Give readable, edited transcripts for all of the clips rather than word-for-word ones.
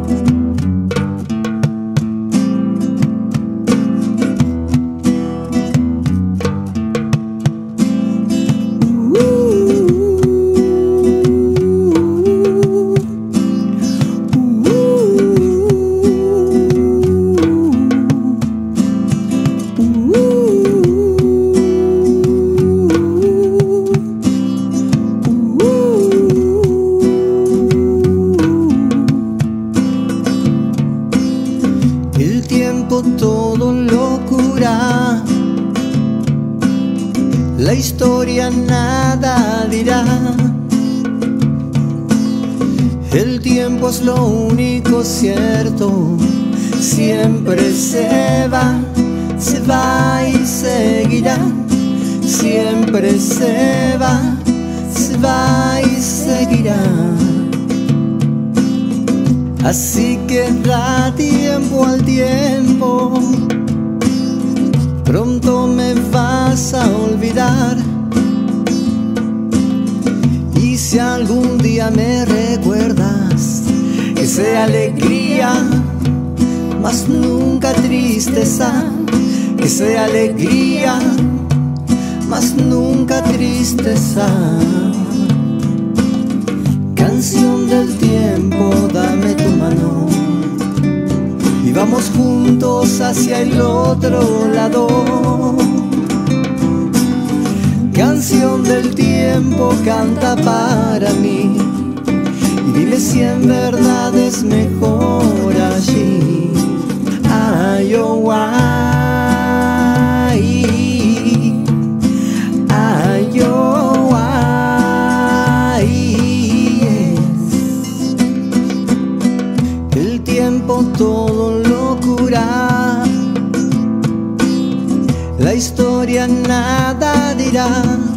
Todo lo cura, la historia nada dirá. El tiempo es lo único cierto, siempre se va y seguirá. Siempre se va y seguirá. Así que da tiempo al tiempo, pronto me vas a olvidar. Y si algún día me recuerdas, que sea alegría, mas nunca tristeza. Que sea alegría, mas nunca tristeza. Canción del tiempo, dame tu mano y vamos juntos hacia el otro lado. Canción del tiempo, canta para mí y dime si en verdad es mejor allí. Ay, oh, ay, ay, oh, ay. El tiempo todo lo cura, la historia nada dirá.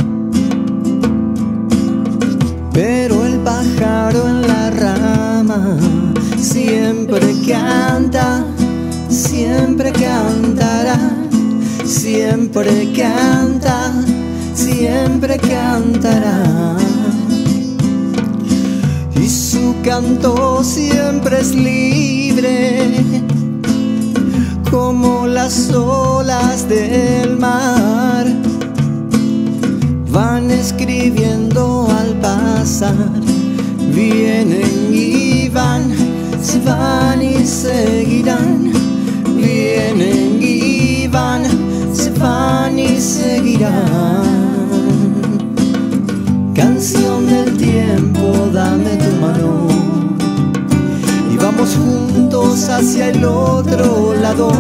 Pero el pájaro en la rama siempre canta, siempre cantará. Siempre canta, siempre cantará. Y su canto siempre es libre, como las olas del mar. Van escribiendo al pasar, vienen y van, se van y seguirán. Vienen y van, se van y seguirán. Canción del tiempo, dame tu mano y vamos juntos hacia el otro lado.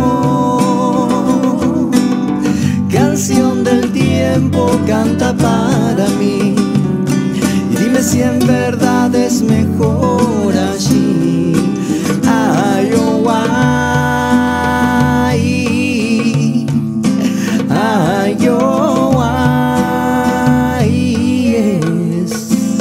Canción del tiempo, canta para mí y dime si en verdad es mejor allí. Ay, oh, ay, ay, oh, ay, yes.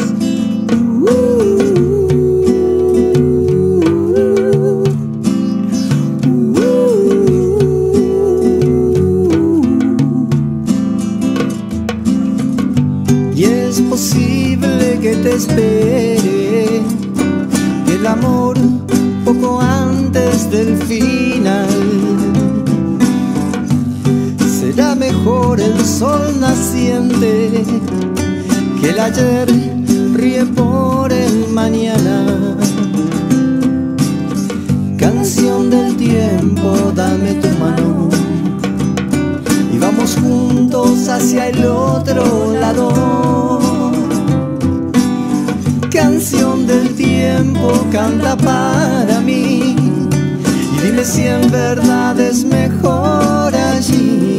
Y es posible que te espere el amor poco antes del final. Será mejor el sol naciente que el ayer ríe por el mañana. Canción del tiempo, dame tu mano y vamos juntos hacia el otro lado. Canción del tiempo, canta para mí y dime si en verdad es mejor allí.